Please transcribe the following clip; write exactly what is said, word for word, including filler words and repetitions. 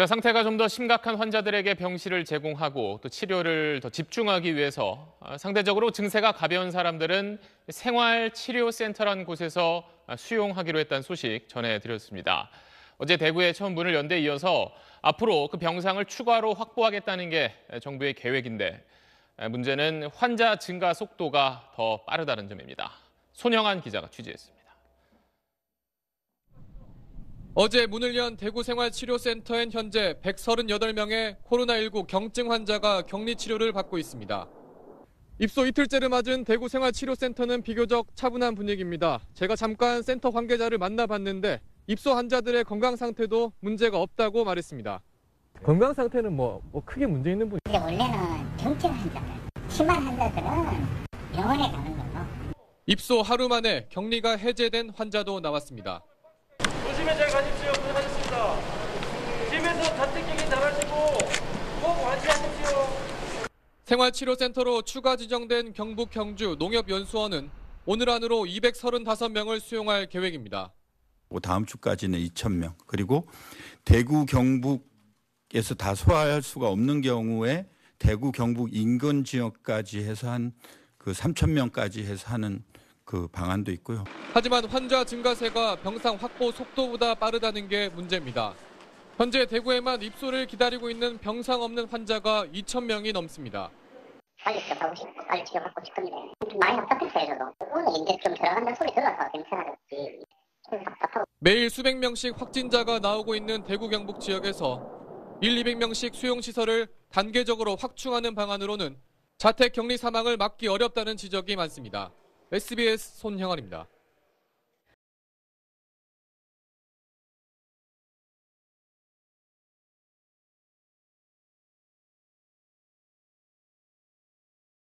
자, 상태가 좀 더 심각한 환자들에게 병실을 제공하고 또 치료를 더 집중하기 위해서 상대적으로 증세가 가벼운 사람들은 생활치료센터라는 곳에서 수용하기로 했다는 소식 전해드렸습니다. 어제 대구에 처음 문을 연 데 이어서 앞으로 그 병상을 추가로 확보하겠다는 게 정부의 계획인데 문제는 환자 증가 속도가 더 빠르다는 점입니다. 손영한 기자가 취재했습니다. 어제 문을 연 대구생활치료센터엔 현재 백삼십팔 명의 코로나십구 경증 환자가 격리치료를 받고 있습니다. 입소 이틀째를 맞은 대구생활치료센터는 비교적 차분한 분위기입니다. 제가 잠깐 센터 관계자를 만나봤는데 입소 환자들의 건강 상태도 문제가 없다고 말했습니다. 건강 상태는 뭐, 뭐 크게 문제 있는 분? 근데 원래는 경증 환자들, 심한 환자들은 병원에 가는 거죠. 입소 하루 만에 격리가 해제된 환자도 나왔습니다. 조심히 잘 가십시오. 고생하셨습니다. 집에서 자택격리 잘하시고 꼭 완치하십시오. 생활치료센터로 추가 지정된 경북 경주 농협연수원은 오늘 안으로 이백삼십오 명을 수용할 계획입니다. 다음 주까지는 이천 명, 그리고 대구 경북에서 다 소화할 수가 없는 경우에 대구 경북 인근 지역까지 해서 한 그 삼천 명까지 해서 하는 그 방안도 있고요. 하지만 환자 증가세가 병상 확보 속도보다 빠르다는 게 문제입니다. 현재 대구에만 입소를 기다리고 있는 병상 없는 환자가 이천 명이 넘습니다. 빨리 치료하고 싶고 빨리 치료받고 싶은데 좀 많이 답답했어요. 저도 오늘 이제 좀 들어간다는 소리 들어서 괜찮아졌지. 좀 답답하고. 매일 수백 명씩 확진자가 나오고 있는 대구 경북 지역에서 일, 이백 명씩 수용시설을 단계적으로 확충하는 방안으로는 자택 격리 사망을 막기 어렵다는 지적이 많습니다. 에스비에스 손형원입니다.